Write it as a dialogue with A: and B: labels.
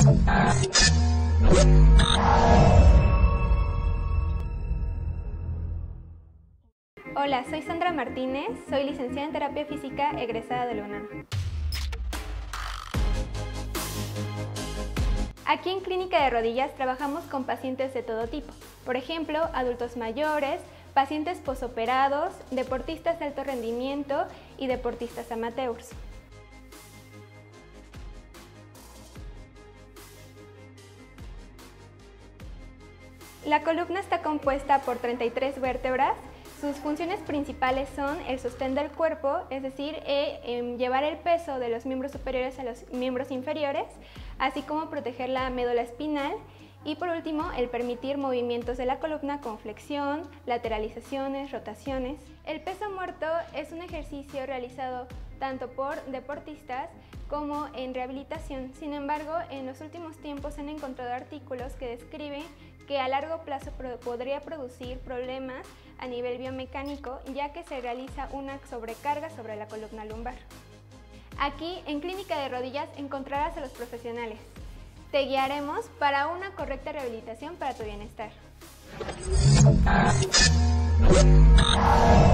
A: Hola, soy Sandra Martínez, soy licenciada en Terapia Física egresada de la UNAM. Aquí en Clínica de Rodillas trabajamos con pacientes de todo tipo, por ejemplo, adultos mayores, pacientes posoperados, deportistas de alto rendimiento y deportistas amateurs. La columna está compuesta por 33 vértebras. Sus funciones principales son el sostén del cuerpo, es decir, llevar el peso de los miembros superiores a los miembros inferiores, así como proteger la médula espinal y por último el permitir movimientos de la columna con flexión, lateralizaciones, rotaciones. El peso muerto es un ejercicio realizado tanto por deportistas como en rehabilitación. Sin embargo, en los últimos tiempos se han encontrado artículos que describen que a largo plazo podría producir problemas a nivel biomecánico, ya que se realiza una sobrecarga sobre la columna lumbar. Aquí, en Clínica de Rodillas, encontrarás a los profesionales. Te guiaremos para una correcta rehabilitación para tu bienestar.